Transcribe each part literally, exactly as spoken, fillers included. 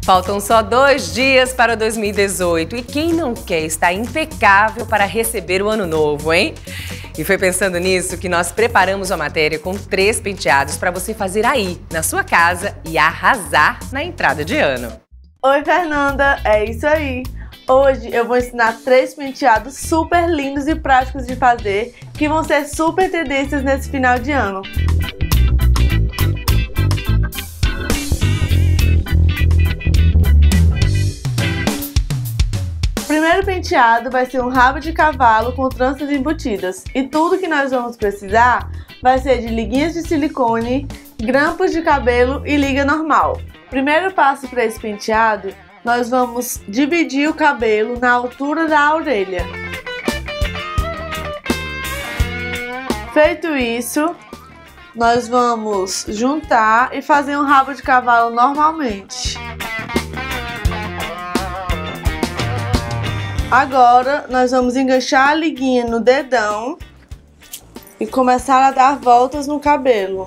Faltam só dois dias para dois mil e dezoito e quem não quer estar impecável para receber o ano novo, hein? E foi pensando nisso que nós preparamos uma matéria com três penteados para você fazer aí, na sua casa e arrasar na entrada de ano. Oi, Fernanda, é isso aí! Hoje eu vou ensinar três penteados super lindos e práticos de fazer que vão ser super tendências nesse final de ano. O primeiro penteado vai ser um rabo de cavalo com tranças embutidas e tudo que nós vamos precisar vai ser de liguinhas de silicone, grampos de cabelo e liga normal. Primeiro passo para esse penteado, nós vamos dividir o cabelo na altura da orelha. Feito isso, nós vamos juntar e fazer um rabo de cavalo normalmente. Agora, nós vamos enganchar a liguinha no dedão e começar a dar voltas no cabelo.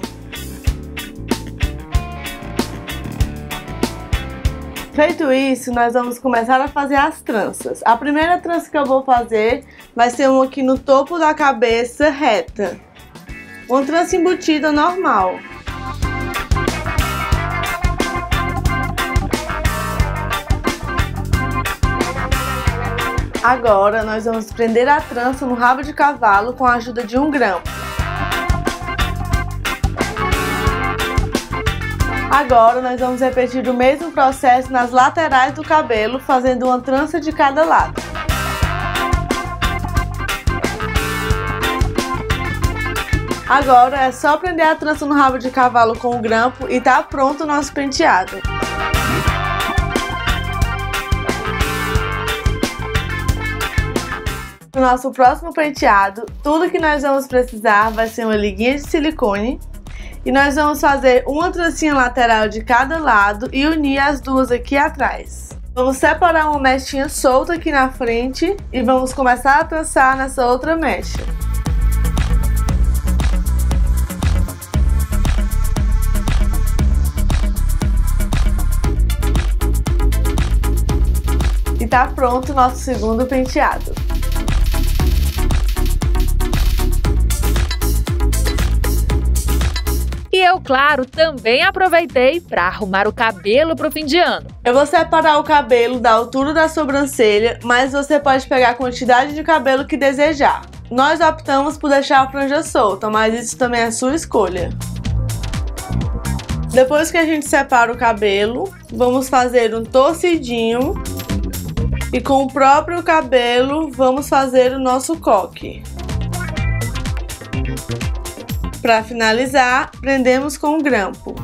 Feito isso, nós vamos começar a fazer as tranças. A primeira trança que eu vou fazer vai ser uma aqui no topo da cabeça reta. Uma trança embutida normal. Agora, nós vamos prender a trança no rabo de cavalo com a ajuda de um grampo. Agora, nós vamos repetir o mesmo processo nas laterais do cabelo, fazendo uma trança de cada lado. Agora, é só prender a trança no rabo de cavalo com o grampo e tá pronto o nosso penteado. No nosso próximo penteado, tudo que nós vamos precisar vai ser uma liguinha de silicone e nós vamos fazer uma trancinha lateral de cada lado e unir as duas aqui atrás. Vamos separar uma mechinha solta aqui na frente e vamos começar a trançar nessa outra mecha. E tá pronto o nosso segundo penteado. E eu, claro, também aproveitei para arrumar o cabelo pro fim de ano. Eu vou separar o cabelo da altura da sobrancelha, mas você pode pegar a quantidade de cabelo que desejar. Nós optamos por deixar a franja solta, mas isso também é sua escolha. Depois que a gente separa o cabelo, vamos fazer um torcidinho e com o próprio cabelo vamos fazer o nosso coque. Para finalizar, prendemos com um grampo.